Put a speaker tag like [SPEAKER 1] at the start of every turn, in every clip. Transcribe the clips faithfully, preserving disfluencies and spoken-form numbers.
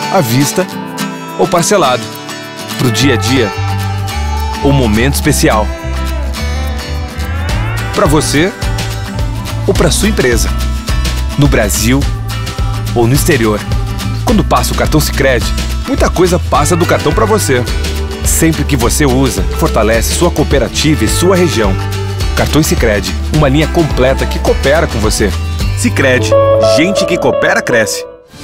[SPEAKER 1] à vista ou parcelado. Pro dia a dia ou momento especial. Para você ou para sua empresa. No Brasil ou no exterior. Quando passa o cartão Sicredi, muita coisa passa do cartão para você. Sempre que você usa, fortalece sua cooperativa e sua região. Cartões Sicredi, uma linha completa que coopera com você. Sicredi, gente que coopera cresce.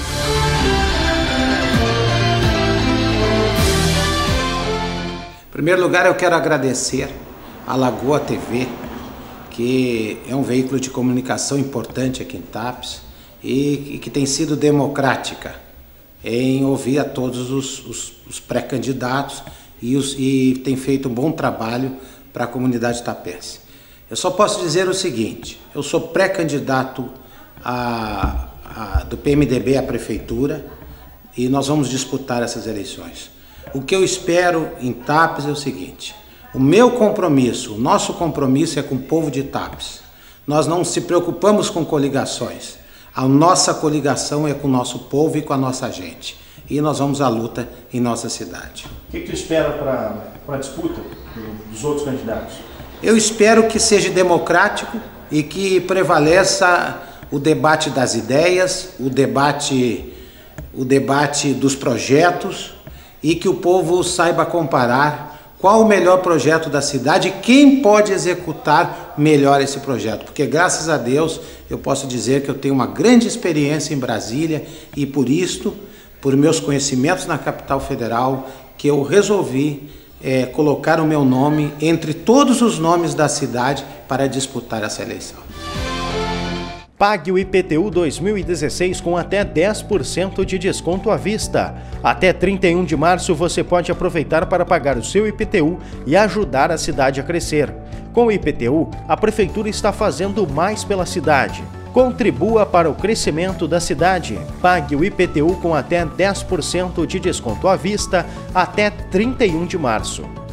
[SPEAKER 2] Em primeiro lugar, eu quero agradecer a Lagoa T V, que é um veículo de comunicação importante aqui em Tapes e que tem sido democrática em ouvir a todos os, os, os pré-candidatos e, os, e tem feito um bom trabalho para a comunidade tapense. Eu só posso dizer o seguinte: eu sou pré-candidato a, a, do P M D B à prefeitura e nós vamos disputar essas eleições. O que eu espero em Tapes é o seguinte: o meu compromisso, o nosso compromisso é com o povo de Tapes. Nós não se preocupamos com coligações. A nossa coligação é com o nosso povo e com a nossa gente. E nós vamos à luta em nossa cidade.
[SPEAKER 3] O que, que tu espera para a disputa dos outros candidatos?
[SPEAKER 2] Eu espero que seja democrático e que prevaleça o debate das ideias, o debate, o debate dos projetos e que o povo saiba comparar qual o melhor projeto da cidade e quem pode executar melhor esse projeto. Porque, graças a Deus, eu posso dizer que eu tenho uma grande experiência em Brasília e, por isto, por meus conhecimentos na capital federal, que eu resolvi é, colocar o meu nome entre todos os nomes da cidade para disputar essa eleição.
[SPEAKER 4] Pague o I P T U dois mil e dezesseis com até dez por cento de desconto à vista. Até trinta e um de março você pode aproveitar para pagar o seu I P T U e ajudar a cidade a crescer. Com o I P T U, a Prefeitura está fazendo mais pela cidade. Contribua para o crescimento da cidade. Pague o I P T U com até dez por cento de desconto à vista até trinta e um de março.